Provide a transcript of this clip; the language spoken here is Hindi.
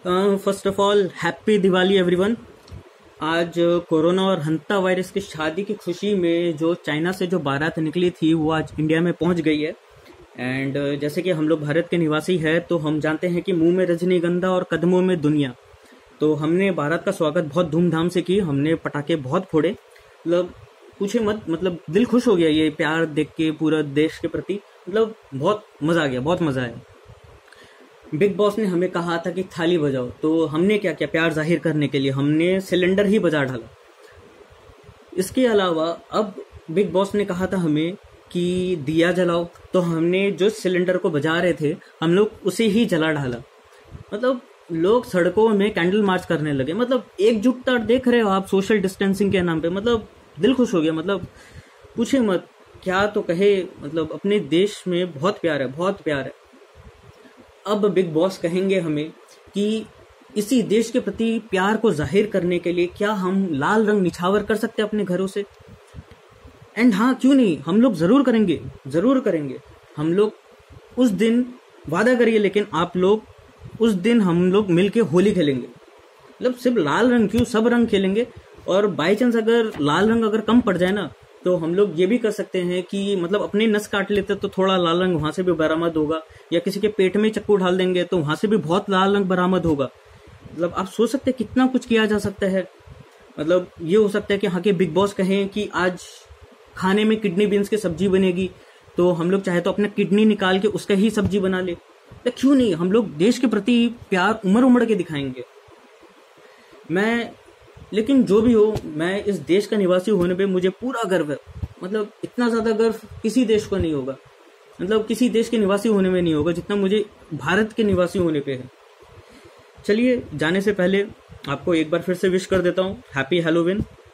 First of all happy Diwali everyone. आज कोरोना और हंता वायरस की शादी की खुशी में जो चाइना से जो बारात निकली थी वो आज इंडिया में पहुंच गई है। एंड जैसे कि हम लोग भारत के निवासी हैं तो हम जानते हैं कि मुंह में रजनीगंधा और कदमों में दुनिया। तो हमने बारात का स्वागत बहुत धूमधाम से की, हमने पटाखे बहुत फोड़े, मतलब पूछे मत, मतलब दिल खुश हो गया ये प्यार देख के पूरा देश के प्रति। मतलब बहुत मजा आ गया, बहुत मजा आया। बिग बॉस ने हमें कहा था कि थाली बजाओ, तो हमने क्या किया, प्यार जाहिर करने के लिए हमने सिलेंडर ही बजा डाला। इसके अलावा अब बिग बॉस ने कहा था हमें कि दिया जलाओ, तो हमने जो सिलेंडर को बजा रहे थे हम लोग उसे ही जला डाला। मतलब लोग सड़कों में कैंडल मार्च करने लगे, मतलब एकजुटता देख रहे हो आप सोशल डिस्टेंसिंग के नाम पे। मतलब दिल खुश हो गया, मतलब पूछे मत क्या तो कहे। मतलब अपने देश में बहुत प्यार है, बहुत प्यार है। अब बिग बॉस कहेंगे हमें कि इसी देश के प्रति प्यार को जाहिर करने के लिए क्या हम लाल रंग निछावर कर सकते हैं अपने घरों से। एंड हाँ, क्यों नहीं, हम लोग जरूर करेंगे, जरूर करेंगे। हम लोग उस दिन वादा करिए, लेकिन आप लोग उस दिन हम लोग मिलके होली खेलेंगे। मतलब सिर्फ लाल रंग क्यों, सब रंग खेलेंगे। और बाई चांस अगर लाल रंग अगर कम पड़ जाए ना, तो हम लोग ये भी कर सकते हैं कि मतलब अपने नस काट लेते तो थोड़ा लाल रंग वहां से भी बरामद होगा, या किसी के पेट में चक्कू ढाल देंगे तो वहां से भी बहुत लाल रंग बरामद होगा। मतलब आप सोच सकते हैं कितना कुछ किया जा सकता है। मतलब ये हो सकता है कि हाँ के बिग बॉस कहें कि आज खाने में किडनी बीन्स की सब्जी बनेगी, तो हम लोग चाहे तो अपना किडनी निकाल के उसका ही सब्जी बना ले। तो क्यों नहीं, हम लोग देश के प्रति प्यार उमड़ उमड़ के दिखाएंगे। लेकिन जो भी हो, मैं इस देश का निवासी होने पे मुझे पूरा गर्व है। मतलब इतना ज्यादा गर्व किसी देश को नहीं होगा, मतलब किसी देश के निवासी होने में नहीं होगा जितना मुझे भारत के निवासी होने पे है। चलिए, जाने से पहले आपको एक बार फिर से विश कर देता हूँ हैप्पी हैलोवीन।